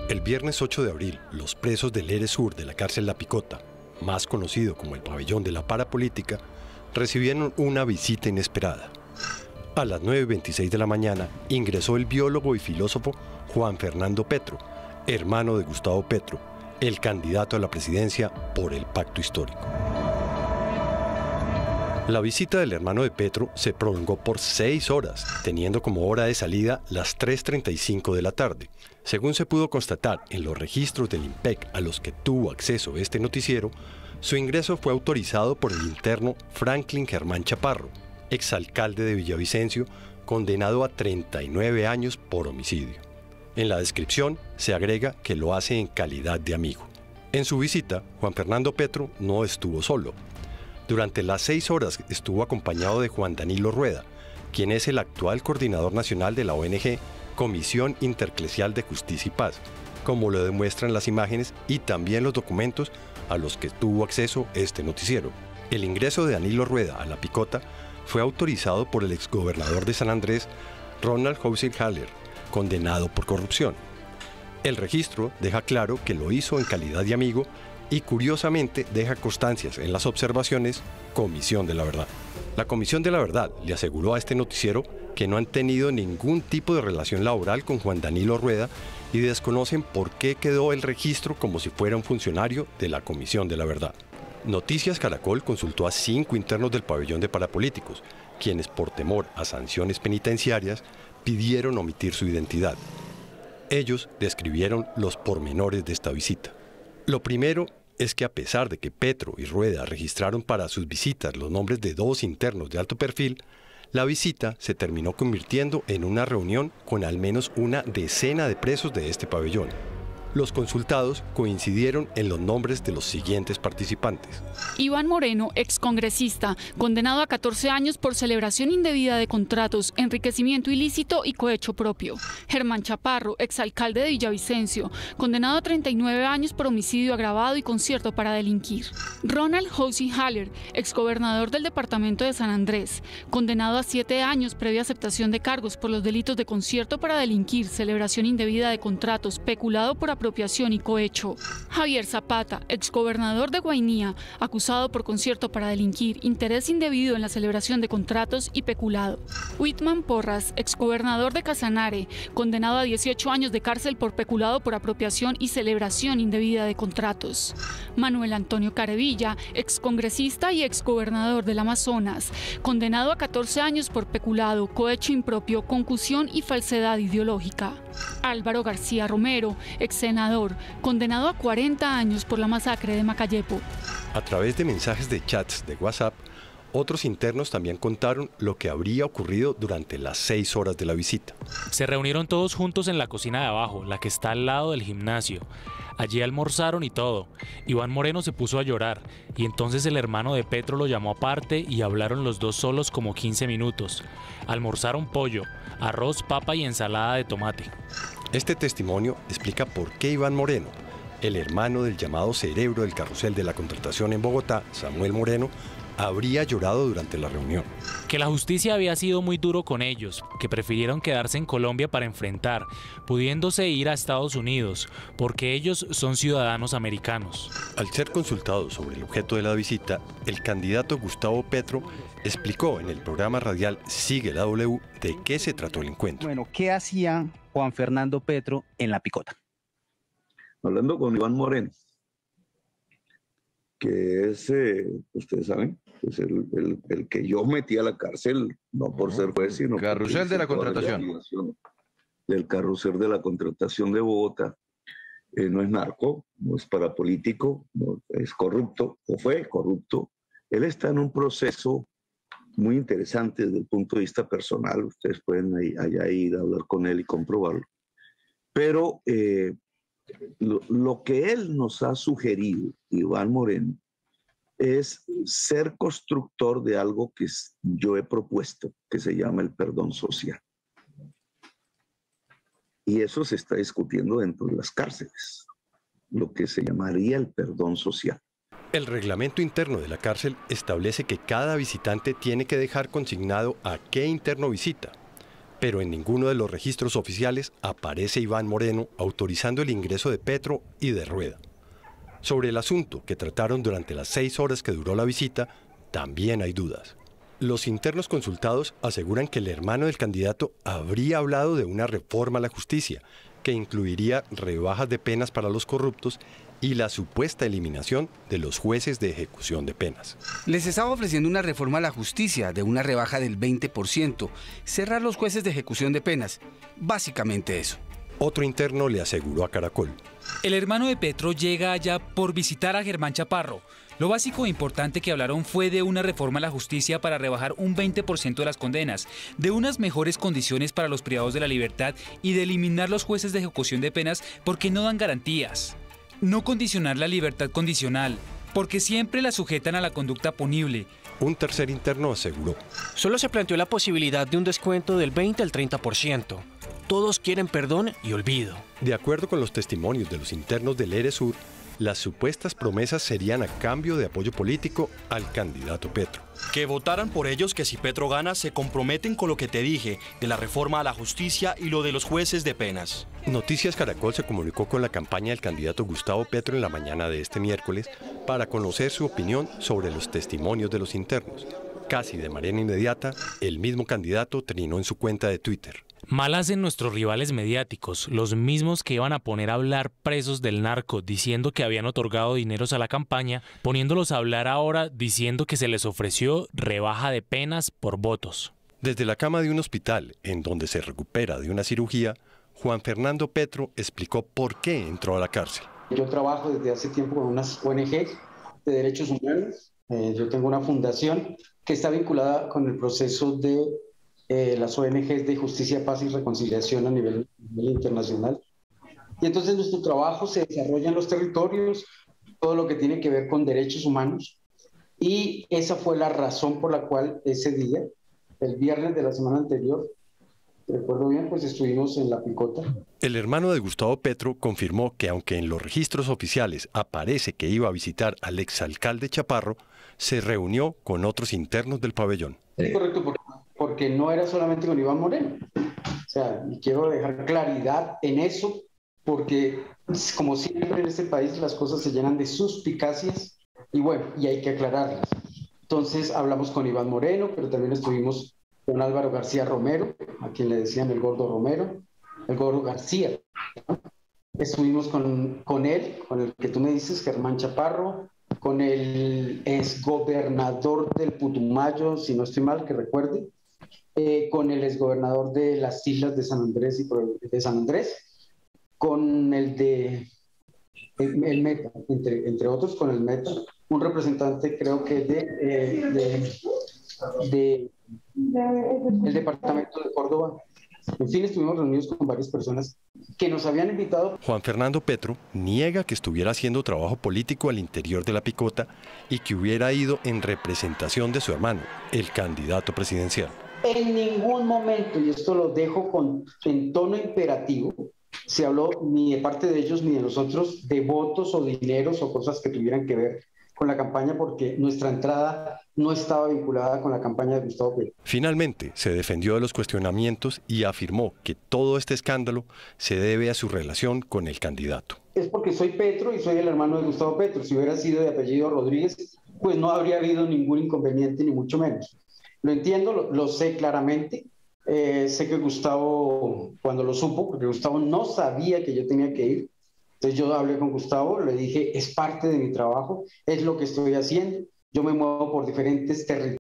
El viernes 8 de abril, los presos del ERE Sur de la cárcel La Picota, más conocido como el pabellón de la parapolítica, recibieron una visita inesperada. A las 9:26 de la mañana ingresó el biólogo y filósofo Juan Fernando Petro, hermano de Gustavo Petro, el candidato a la presidencia por el Pacto Histórico. La visita del hermano de Petro se prolongó por 6 horas, teniendo como hora de salida las 3:35 de la tarde. Según se pudo constatar en los registros del IMPEC a los que tuvo acceso este noticiero, su ingreso fue autorizado por el interno Franklin Germán Chaparro, exalcalde de Villavicencio, condenado a 39 años por homicidio. En la descripción se agrega que lo hace en calidad de amigo. En su visita, Juan Fernando Petro no estuvo solo. Durante las 6 horas estuvo acompañado de Juan Danilo Rueda, quien es el actual coordinador nacional de la ONG Comisión Intereclesial de Justicia y Paz, como lo demuestran las imágenes y también los documentos a los que tuvo acceso este noticiero. El ingreso de Danilo Rueda a La Picota fue autorizado por el exgobernador de San Andrés, Ronald Housing Haller, condenado por corrupción. El registro deja claro que lo hizo en calidad de amigo y curiosamente deja constancias en las observaciones Comisión de la Verdad. La Comisión de la Verdad le aseguró a este noticiero que no han tenido ningún tipo de relación laboral con Juan Danilo Rueda y desconocen por qué quedó el registro como si fuera un funcionario de la Comisión de la Verdad. Noticias Caracol consultó a 5 internos del pabellón de parapolíticos, quienes por temor a sanciones penitenciarias pidieron omitir su identidad. Ellos describieron los pormenores de esta visita. Lo primero es que a pesar de que Petro y Rueda registraron para sus visitas los nombres de 2 internos de alto perfil, la visita se terminó convirtiendo en una reunión con al menos una decena de presos de este pabellón. Los consultados coincidieron en los nombres de los siguientes participantes. Iván Moreno, excongresista, condenado a 14 años por celebración indebida de contratos, enriquecimiento ilícito y cohecho propio. Germán Chaparro, exalcalde de Villavicencio, condenado a 39 años por homicidio agravado y concierto para delinquir. Ronald Housing Haller, exgobernador del departamento de San Andrés, condenado a 7 años previa aceptación de cargos por los delitos de concierto para delinquir, celebración indebida de contratos, peculado por apropiación y cohecho. Javier Zapata, exgobernador de Guainía, acusado por concierto para delinquir, interés indebido en la celebración de contratos y peculado. Whitman Porras, exgobernador de Casanare, condenado a 18 años de cárcel por peculado por apropiación y celebración indebida de contratos. Manuel Antonio Carevilla, excongresista y exgobernador del Amazonas, condenado a 14 años por peculado, cohecho impropio, concusión y falsedad ideológica. Álvaro García Romero, exsenador, condenado a 40 años por la masacre de Macayepo. A través de mensajes de chats de WhatsApp, otros internos también contaron lo que habría ocurrido durante las 6 horas de la visita. Se reunieron todos juntos en la cocina de abajo, la que está al lado del gimnasio. Allí almorzaron y todo. Iván Moreno se puso a llorar y entonces el hermano de Petro lo llamó aparte y hablaron los dos solos como 15 minutos. Almorzaron pollo, arroz, papa y ensalada de tomate. Este testimonio explica por qué Iván Moreno, el hermano del llamado cerebro del carrusel de la contratación en Bogotá, Samuel Moreno, habría llorado durante la reunión. Que la justicia había sido muy duro con ellos, que prefirieron quedarse en Colombia para enfrentar, pudiéndose ir a Estados Unidos, porque ellos son ciudadanos americanos. Al ser consultado sobre el objeto de la visita, el candidato Gustavo Petro explicó en el programa radial Sigue la W de qué se trató el encuentro. Bueno, ¿qué hacía Juan Fernando Petro en La Picota? Hablando con Iván Moreno, que es, ustedes saben, es el que yo metí a la cárcel, no por ser juez, sino carrusel de la contratación. Del carrusel de la contratación de Bogotá. No es narco, no es parapolítico, no es corrupto, o fue corrupto. Él está en un proceso muy interesante desde el punto de vista personal. Ustedes pueden allá ir a hablar con él y comprobarlo. Pero lo que él nos ha sugerido, Iván Moreno, es ser constructor de algo que yo he propuesto, que se llama el perdón social. Y eso se está discutiendo dentro de las cárceles, lo que se llamaría el perdón social. El reglamento interno de la cárcel establece que cada visitante tiene que dejar consignado a qué interno visita. Pero en ninguno de los registros oficiales aparece Iván Moreno autorizando el ingreso de Petro y de Rueda. Sobre el asunto que trataron durante las 6 horas que duró la visita, también hay dudas. Los internos consultados aseguran que el hermano del candidato habría hablado de una reforma a la justicia, que incluiría rebajas de penas para los corruptos y la supuesta eliminación de los jueces de ejecución de penas. Les estaba ofreciendo una reforma a la justicia de una rebaja del 20%, cerrar los jueces de ejecución de penas, básicamente eso. Otro interno le aseguró a Caracol: el hermano de Petro llega allá por visitar a Germán Chaparro. Lo básico e importante que hablaron fue de una reforma a la justicia para rebajar un 20% de las condenas, de unas mejores condiciones para los privados de la libertad y de eliminar los jueces de ejecución de penas porque no dan garantías. No condicionar la libertad condicional, porque siempre la sujetan a la conducta punible. Un tercer interno aseguró: solo se planteó la posibilidad de un descuento del 20 al 30%. Todos quieren perdón y olvido. De acuerdo con los testimonios de los internos del Eresur, las supuestas promesas serían a cambio de apoyo político al candidato Petro. Que votaran por ellos, que si Petro gana se comprometen con lo que te dije, de la reforma a la justicia y lo de los jueces de penas. Noticias Caracol se comunicó con la campaña del candidato Gustavo Petro en la mañana de este miércoles para conocer su opinión sobre los testimonios de los internos. Casi de manera inmediata, el mismo candidato trinó en su cuenta de Twitter: mal hacen nuestros rivales mediáticos, los mismos que iban a poner a hablar presos del narco diciendo que habían otorgado dineros a la campaña, poniéndolos a hablar ahora diciendo que se les ofreció rebaja de penas por votos. Desde la cama de un hospital en donde se recupera de una cirugía, Juan Fernando Petro explicó por qué entró a la cárcel. Yo trabajo desde hace tiempo con unas ONG de derechos humanos. Yo tengo una fundación que está vinculada con el proceso de las ONGs de justicia, paz y reconciliación a nivel internacional. Y entonces nuestro trabajo se desarrolla en los territorios, todo lo que tiene que ver con derechos humanos. Y esa fue la razón por la cual ese día, el viernes de la semana anterior, recuerdo bien, pues estuvimos en La Picota. El hermano de Gustavo Petro confirmó que aunque en los registros oficiales aparece que iba a visitar al exalcalde Chaparro, se reunió con otros internos del pabellón. Es correcto, porque no era solamente con Iván Moreno. O sea, y quiero dejar claridad en eso, porque como siempre en este país las cosas se llenan de suspicacias y bueno, y hay que aclararlas. Entonces hablamos con Iván Moreno, pero también estuvimos con Álvaro García Romero, a quien le decían el Gordo Romero, el Gordo García, ¿no? Estuvimos con él, con el que tú me dices, Germán Chaparro, con el exgobernador del Putumayo, si no estoy mal, que recuerde, con el exgobernador de las islas de San Andrés y de San Andrés, con el de el Meta, entre otros, con el Meta, un representante creo que el departamento de Córdoba. En fin, estuvimos reunidos con varias personas que nos habían invitado. Juan Fernando Petro niega que estuviera haciendo trabajo político al interior de La Picota y que hubiera ido en representación de su hermano, el candidato presidencial. En ningún momento, y esto lo dejo en tono imperativo, se habló ni de parte de ellos ni de nosotros de votos o dineros o cosas que tuvieran que ver con la campaña, porque nuestra entrada no estaba vinculada con la campaña de Gustavo Petro. Finalmente, se defendió de los cuestionamientos y afirmó que todo este escándalo se debe a su relación con el candidato. Es porque soy Petro y soy el hermano de Gustavo Petro. Si hubiera sido de apellido Rodríguez, pues no habría habido ningún inconveniente, ni mucho menos. Lo entiendo, lo sé claramente. Sé que Gustavo, cuando lo supo, porque Gustavo no sabía que yo tenía que ir, entonces yo hablé con Gustavo, le dije, es parte de mi trabajo, es lo que estoy haciendo. Yo me muevo por diferentes territorios.